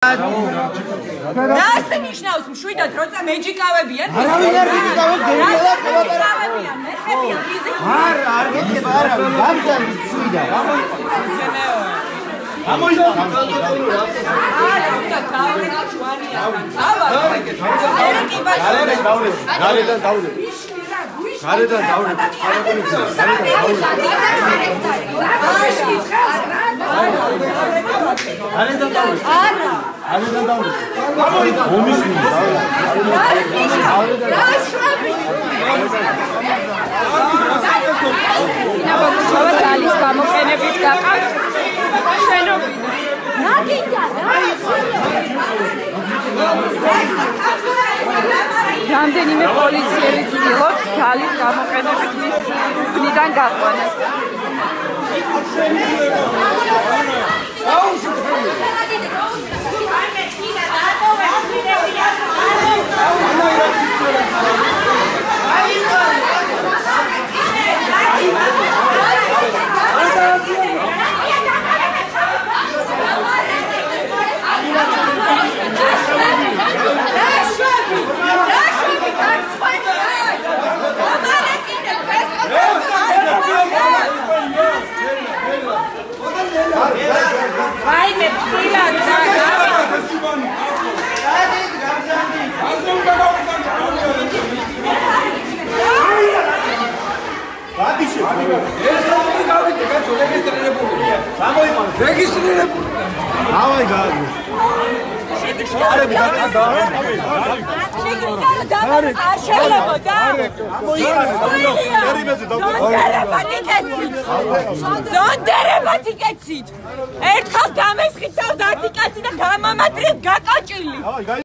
რა ასე ნიშნავს მშვიდად როცა მეჯიკავებიან არავინ არ მეჯიკავებს მეჯიკავებიან მეხებიან ფიზიკა არ გექება არავინ გამზარდი მშვიდად რამდენიმე პოლიციელი ცდილობს ძალის გამოყენებით მის მიდან გაყვანას. Vai me pila ერთხელ დამესხით და 10 კაცი და გამამატრიებ გაკოჭილი